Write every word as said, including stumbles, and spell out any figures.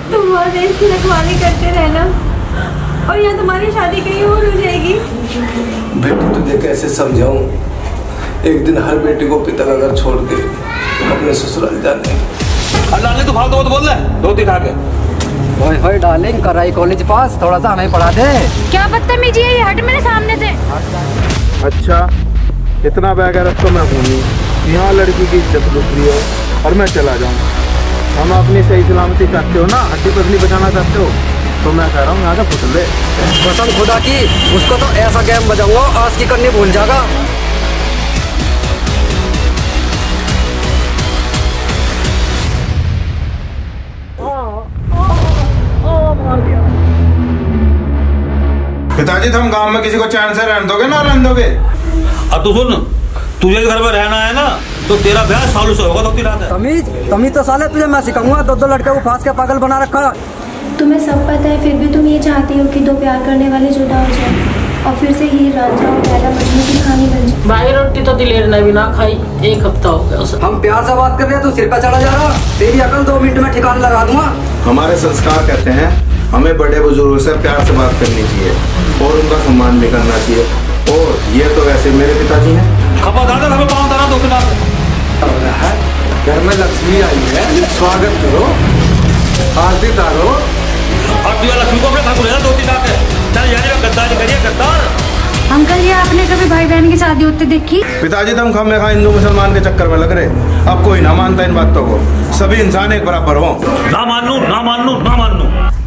तुम और देश की रखवाली करते रहना और यहाँ तुम्हारी शादी कहीं और हो जाएगी। बेटी तुझे कैसे समझाऊं, एक दिन हर बेटी को पिता का घर छोड़ के अपने ससुराल जाने। अल्लाह ने तो फालतू तो बोल रहे धोती खा के। ओए होए डार्लिंग, कराई कॉलेज पास, थोड़ा सा हमें पढ़ा दे। क्या बदतमीजी है ये, हट मेरे सामने से। अच्छा इतना बेगैरत तो मैं हूँ नहीं, यहाँ लड़की की इज्जत लुट रही हो और मैं चला जाऊँ। हम अपनी सही सलामती चाहते हो ना, हड्डी पसली बचाना चाहते हो, तो मैं कह रहा हूँ यहाँ से फुट ले। कसम खुदा की, उसको तो ऐसा गेम बजाऊंगा आज की करनी भूल जाएगा। पिताजी तुम गांव में किसी को चैन से रहने दोगे ना रहने दोगे? अब तू सुन, तुझे घर में रहना है ना तो तेरा ब्याह सालों से होगा। तो तमीज तमीज तो साले तुझे मैं सिखाऊंगा। दो दो लड़के को फांस के पागल बना रखा। तुम्हें सब पता है, फिर भी तुम ये चाहती हो कि दो प्यार करने वाले जुदा हो जाए और फिर से हीर रांझा और लैला मजनू की कहानी बन जाए। भाई रोटी तो दिलेर ने भी ना खाई, एक हफ्ता हो गया उसे। हम प्यार से बात कर रहे हैं, तू सिर पे चढ़ा जा रहा। तेरी अकल दो मिनट में ठिकाने लगा दूंगा। हमारे संस्कार कहते हैं हमें बड़े बुजुर्गों से प्यार से बात करनी चाहिए और उनका सम्मान भी करना चाहिए। और ये तो वैसे मेरे पिताजी हैं। खबरदार हमें पाँव धरा दो खिला है घर में लक्ष्मी आई है, स्वागत करो, आरती तारो। और तू लक्ष्मी को अपने घर को ले जा धोती खा के। चल यार गद्दारी करिए गद्दार। अंकल ये आपने कभी भाई बहन की शादी होते देखी? पिताजी तुम खम खा हिंदू मुसलमान के चक्कर में लग रहे, अब कोई ना मानता इन बातों को। सभी इंसान एक बराबर हो। ना मानू ना मानू ना मानू